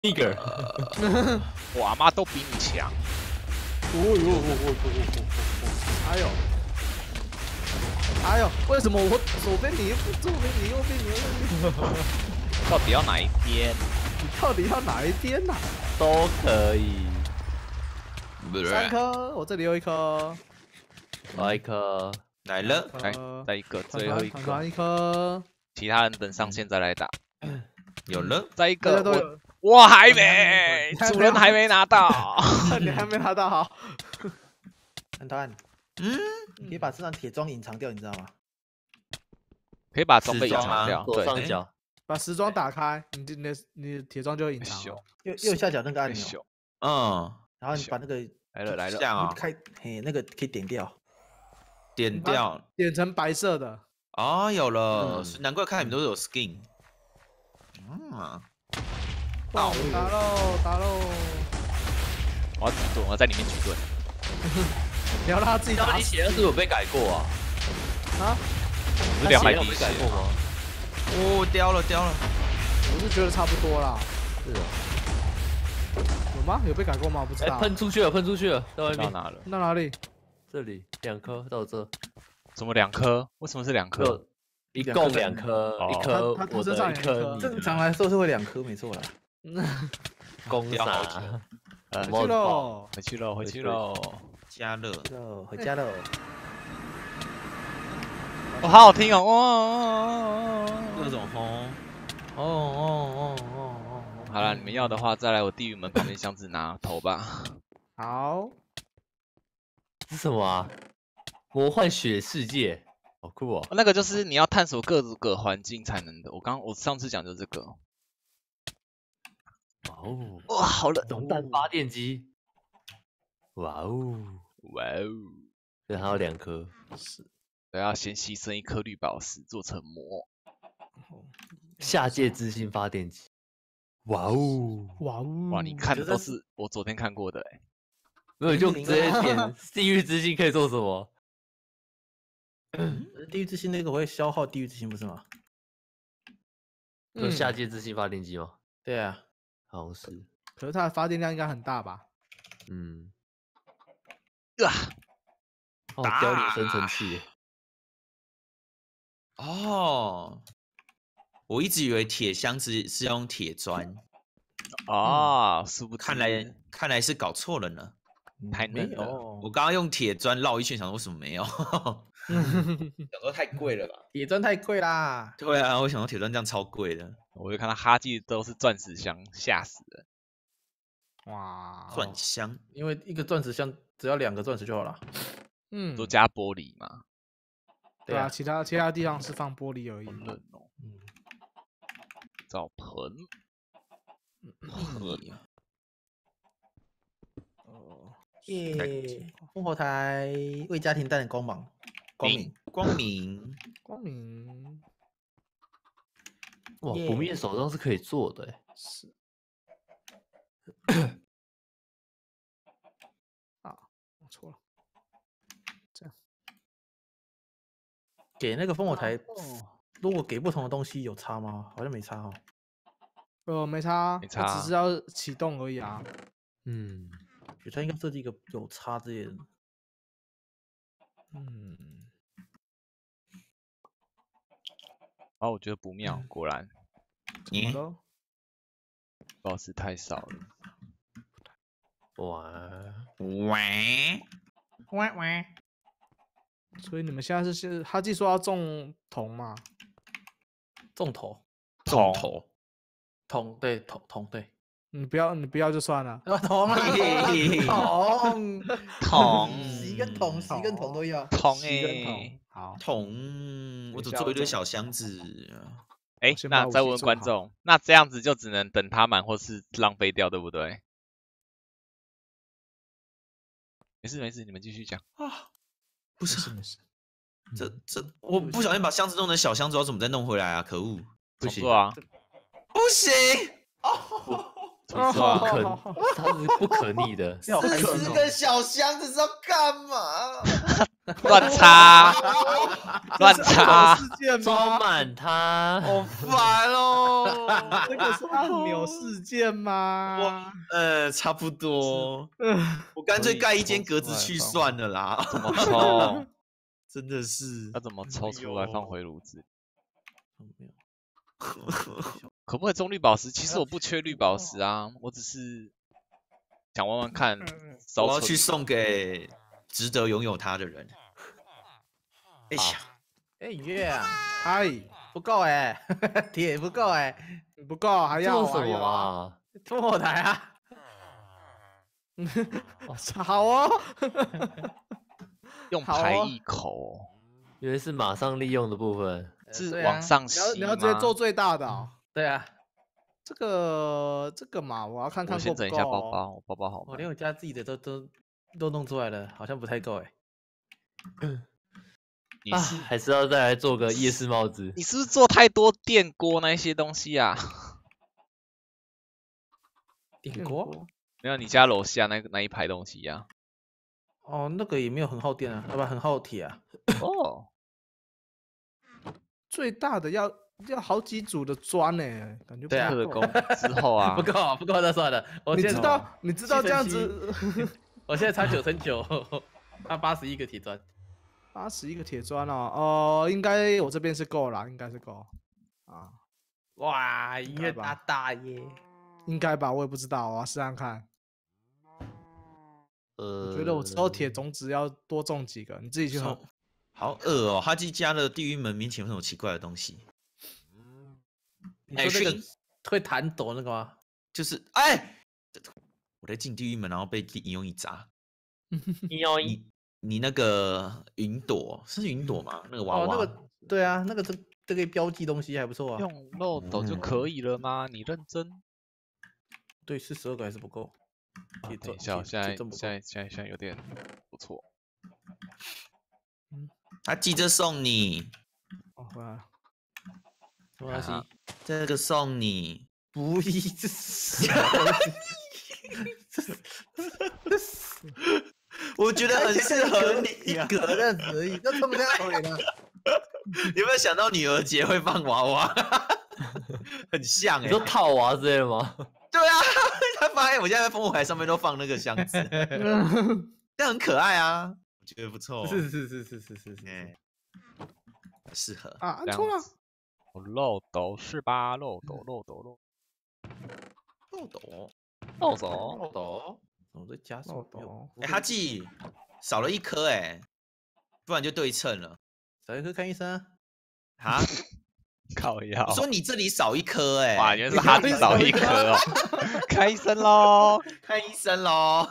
Nigger， 我阿妈都比你强。 哎呦！哎呦！为什么我左边你，左边你，右边你，右边你？ 到底要哪一边？ 你到底要哪一边呐？ 都可以。 3颗，我这里有1颗， 来一颗， 来了， 来，再一个，最后一个， 1颗， 其他人等上线再来打。 有了， 再一个， 大家都有， 我还没，主人还没拿到。 你还没拿到好。 安团，你可以把这张铁桩隐藏掉，你知道吗？ 可以把装备隐藏掉， 左上角， 把时装打开，你的铁桩就会隐藏。 右下角那个按钮，然后你把那个来了， 这样啊， 开，嘿，那个可以点掉， 点掉， 点成白色的。 哦，有了，难怪看你们都有 skin。 打喽，打喽！ 我要举盾，我要在里面举盾。 你要让他自己打。 你血量是不是有被改过啊？ 啊？ 不是200 被滴改过吗？ 哦，掉了。 我是觉得差不多啦。 是啊。 有吗？有被改过吗？我不知道。 喷出去了，在外面。 到哪了？ 到哪里？ 这里2颗到这。 怎么2颗？为什么是2颗？ 一共2颗，一颗我的1颗。 正常来说是会2颗，没错啦。 攻杀。 回去喽！ 加热， 回家喽。 哦，好好听哦！ 各种轰。 好了，你们要的话，再来我地狱门旁边箱子拿头吧。 好。 是什么啊？魔幻雪世界，好酷哦！ 那个就是你要探索各个环境才能的。我上次讲的这个。哇，好冷！ 熔弹发电机。哇哦！对，还有2颗。 是。我要先牺牲1颗绿宝石做成魔。 下界之心发电机。哇！ 你看的都是我昨天看过的没有就直接点地狱之心可以做什么？ 地狱之心那个会消耗地狱之心，不是吗？ 有下界之心发电机吗？ 对啊， 好像是。 可是它的发电量应该很大吧？ 凋零生成器。 哦，我一直以为铁箱子是用铁砖。 殊不知看来是搞错了呢。 太嫩了。 我刚刚用铁砖绕一圈，想说为什么没有？想说太贵了吧？ 铁砖太贵啦。 对啊，我想说铁砖这样超贵的。 我就看到哈记都是钻石箱，吓死人。 哇， 钻箱， 因为一个钻石箱只要2个钻石就好了。 都加玻璃嘛。 对啊，其他地方是放玻璃而已。 冷哦。澡盆。 耶！烽火台为家庭带来光芒， 光明。 哇，不灭手杖是可以做的是。啊，我错了。这样。 给那个烽火台，如果给不同的东西有差吗？好像没差哦。 没差，只是要启动而已啊。 觉得它应该设计一个有差之类的。 我觉得不妙，果然。宝石太少了。 所以你们现在是哈记说要种铜嘛？ 种头。对。你不要就算了。铜，锡跟铜都要。 铜好。 铜，我只做一堆小箱子。 那再问观众，那这样子就只能等它满或是浪费掉，对不对？没事，你们继续讲啊。不是， 没事。 我不小心把箱子弄成小箱子，要怎么再弄回来啊？可恶！ 不行啊， 不行！ 它是不可逆的。 40个小箱子是要干嘛？ 乱插，乱插， 事件吗？ 装满它。 好烦哦。 这个是按钮事件吗？ 差不多。 嗯， 我干脆可以盖一间抽格子去出来放算了啦。 怎么抽？ 真的是要怎么抽出来放回炉子？ 没有可不可以中绿宝石？其实我不缺绿宝石啊，我只是想问问看，烧存我要去送给值得拥有它的人。哎呀， 哎，音乐啊， 嗨， 不够哎，铁不够哎， 不够还要做什么？啊？ 拖后台啊， 好哦， 用好哦排一口， 原来是马上利用的部分。 是对啊往上吸你要直接吗做最大的哦。 对啊， 这个嘛，我要看看我先整一够不够哦。 下包包，我包包好吗我连？我家自己的都弄出来了，好像不太够哎。 你是还是要再来做个夜视帽子。 你是不是做太多电锅那一些东西啊？ 电锅？ 没有，你家楼下那一排东西呀、 哦，那个也没有很耗电啊，不很耗铁啊。 哦， 最大的要好几组的砖呢，感觉不对啊太够特的工之后啊不，够，不够，那算了。我你现在知道这样子我现在差9乘9，他81个铁砖。 81个铁砖哦，应该我这边是够了，应该是够啊， 哇，音乐吧大耶！ 应该吧，我也不知道，我要试看看。我觉得我之后铁种子要多种几个，你自己去喝。 好恶哦！哈基家的地狱门面前有什么奇怪的东西？ 你说那个会弹抖那个吗？ 就是我在进地狱门，然后被引用一砸。你那个云朵是云朵吗？那个娃哦， 娃， 那个对啊，那个这个标记东西还不错啊。 用漏斗就可以了吗？你认真？ 对，42个还是不够。铁砖等一下，我现铁砖不够在有点不错。 他急着送你， 哦，回来了。 没关系， 这个送你。 不一这是我觉得很适合你一格的而已，那怎么这样回呢？ 有没有想到女儿节会放娃娃？很像你说套娃之类的吗？ 对啊，他发现我现在在烽火台上面都放那个箱子，这样很可爱啊，我觉得不错。 是， 哎，很适合。 啊，按这样错了。 子漏斗是吧？漏斗漏斗， 漏斗， 漏斗，我在加速。 漏斗哈记少了一颗不然就对称了少一颗看医生啊。 啊！ 靠腰我。说你这里少一颗哇，原来是哈迪少一颗哦，看医生喽。 看医生喽。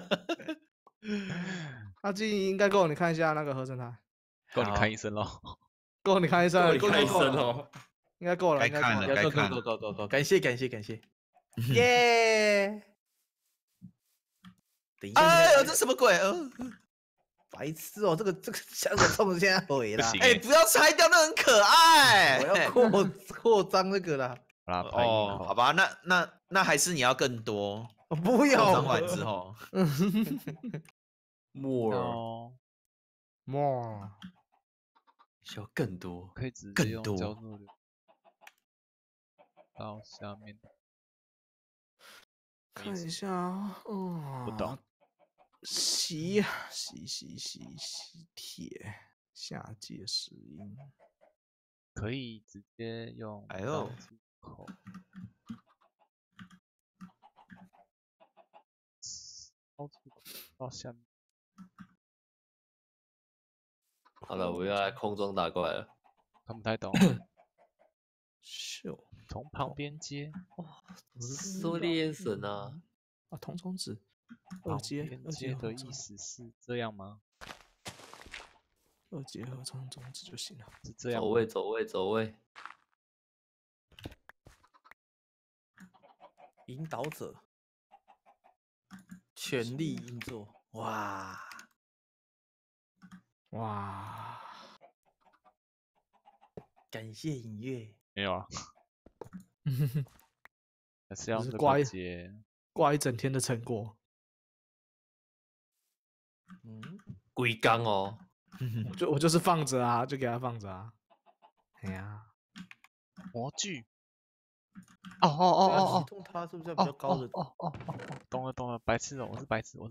阿基应该够，你看一下那个合成台， 够你看医生喽。 够你看医生了，够看医够了， 生哦。 应该够了， 该应该够了。 看了，该看了。 够，感谢，耶！等一下， 哎呦，这什么鬼？ 白痴哦，这个箱子冲现在毁了。 不行不要拆掉，那很可爱。 我要扩张那个啦。 好啦，拍一哦， 口好吧，那还是你要更多。 不扩要张完之后， more 哦， more 需要更多。 可以直接更多用交互流到下面。 看一下啊， 不懂。 吸铁下界石英， 可以直接用哎呦刀出口。刀出口到下面。 好了，我要来空中打怪了。 看不太懂， 秀从旁边接。 我是狩猎神啊！ 啊，铜种子，二旁阶边二阶合成接的意思是这样吗？ 二阶合成种子就行了。 是这样吗？ 走位。 引导者，全力运作。哇， 哇， 感谢音乐。 没有啊，还是要这是乖个接。 挂一整天的成果。 嗯， 龟缸哦， 我就是放着啊，就给他放着啊。哎呀， 模具。哦， 启动它是不是要比较高的？ 懂了，白痴哦，我是白痴。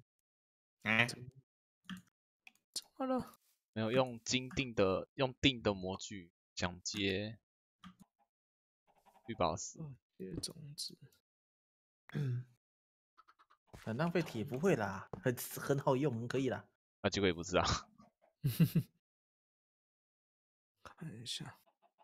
怎么了？ 没有用定的模具想接绿宝石。 接种子。 很浪费铁不会啦，很好用，可以啦。 啊，结果也不是啊。 看一下。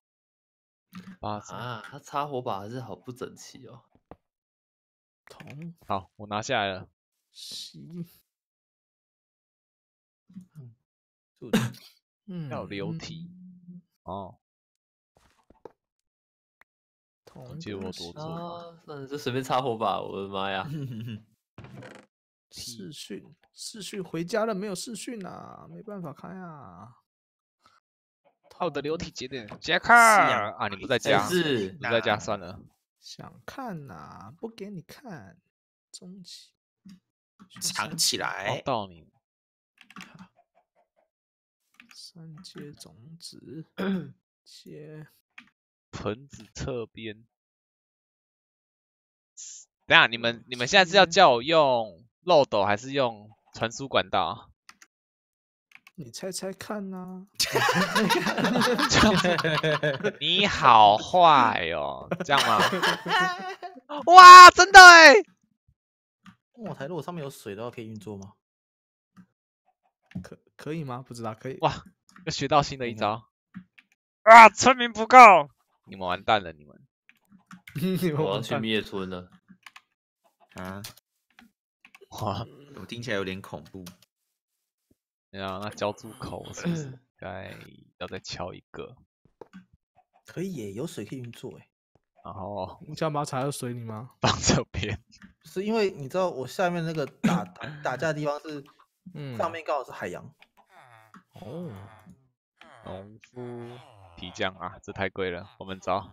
啊，他插火把还是好不整齐哦。 铜。 好，我拿下来了。 锡。 要流体。哦。 铜。 记得我多做。 啊，那就随便插火把，我的妈呀！ 视讯回家了没有视讯啊？没办法开啊。 我的流体节点，杰克啊，你不在家， 是不在家算了。 想看呐，不给你看。中期。 藏起来。 到你。 3接种子。切。 盆子侧边。等下，你们现在是要叫我用漏斗还是用传输管道？ 你猜猜看呐、 你好坏哦，这样吗？哇，真的哎！ 木台如果上面有水的话，可以运作吗？ 可以吗？不知道，可以。 哇，又学到新的一招。啊，村民不够，你们完蛋了，你们。 我要去灭村了。 啊， 哇， 我听起来有点恐怖。 对啊，那浇筑口是不是该要再敲一个？ 可以耶，有水可以运作哎。 然后你想把它踩到水里吗？ 放这边。 是因为你知道我下面那个打架的地方是，上面刚好是海洋。 哦， 农夫皮匠啊，这太贵了，我们找。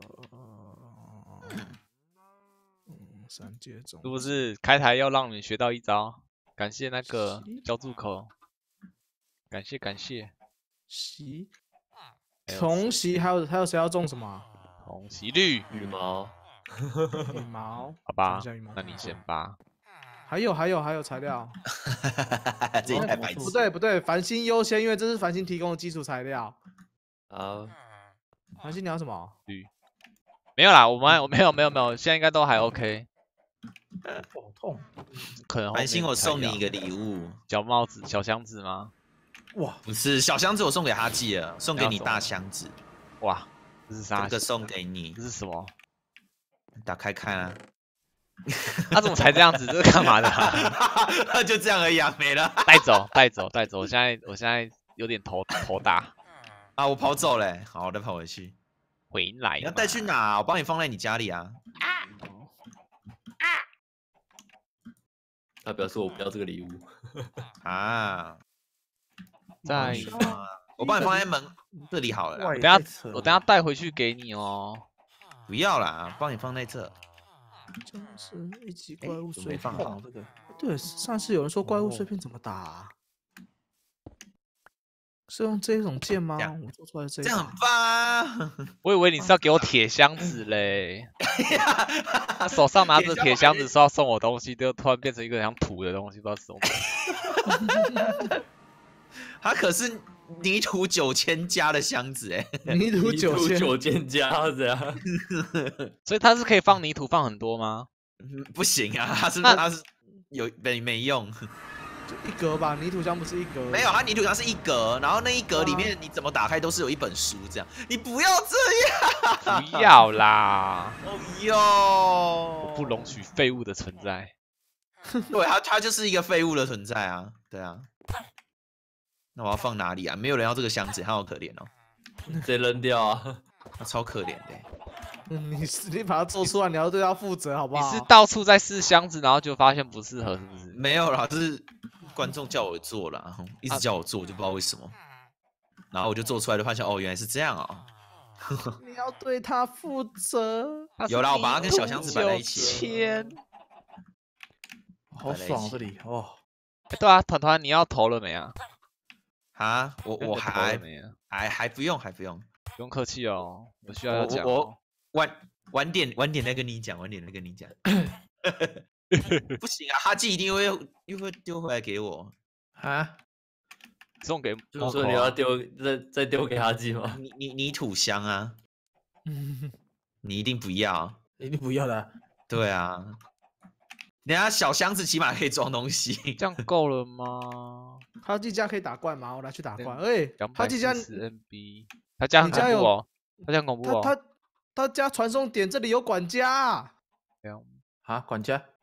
3接种是不是开台要让你学到一招？感谢那个浇筑口，感谢。 席，铜席还有谁要种什么？ 铜席绿羽毛， 羽毛， 好吧种一下羽毛， 那你先吧。 还有材料。 这一台白痴。 不对，繁星优先，因为这是繁星提供的基础材料。 好， 繁星你要什么？ 绿，没有啦，我没有，现在应该都还 OK。 好痛！ 可能繁星，我送你一个礼物， 小帽子、小箱子吗？ 哇， 不是小箱子，我送给哈记了，送给你大箱子。 哇，这是啥？ 这个送给你， 这是什么？ 打开看啊。 他怎么才这样子？这是干嘛的、啊？ 就这样而已啊，没了。 带走！我现在有点头大啊！我跑走了，好，我再跑回去。 回来。 你要带去哪？我帮你放在你家里啊。 他表示我不要这个礼物啊！ 在， 我帮你放在门这里好了啦。 我等下带回去给你哦。 不要啦，帮你放在这。 就是一级怪物碎片。 这个。 对，上次有人说怪物碎片怎么打、啊？是用这种剑吗？我做出来这样很棒。 我以为你是要给我铁箱子嘞。他手上拿着铁箱子说要送我东西，就突然变成一个像土的东西，不知道是什么。 他可是泥土9000加的箱子哎， 泥土 9000加这样。 所以它是可以放泥土放很多吗？ 不行啊，它是有没用。 就一格吧，泥土箱不是一格？ 没有，它泥土箱是一格，然后那一格里面你怎么打开都是有一本书这样。你不要这样！不要啦！ 哦哟， 我不容许废物的存在。 对，它就是一个废物的存在啊，对啊。那我要放哪里啊？没有人要这个箱子，他好可怜哦。 直接扔掉啊！ 他超可怜的。 你把它做出来，你要对它负责，好不好？ 你是到处在试箱子，然后就发现不适合，是不是？ 没有啦，就是观众叫我做啦，一直叫我做，我就不知道为什么。然后我就做出来，就发现哦，原来是这样啊。 你要对它负责。 有啦，我把它跟小箱子摆在一起。 好爽这里哦。 对啊，团团你要投了没啊？ 啊，我那你的头还了没啊？ 还不用，还不用。 不用客气哦，我需要讲我哦。 晚点再跟你讲，晚点再跟你讲。不行啊，哈基一定会又会丢回来给我。 啊， 送给就是说你要丢再丢给哈基吗？ 你土香啊，你一定不要。 一定不要的啊。 对啊，人家小箱子起码可以装东西。 这样够了吗？ 哈基家可以打怪吗？我来去打怪。哎，哈基家 240 MB，他家很你家有恐怖哦，他家很恐怖哦。 他家传送点这里有管家啊。 啊，管家，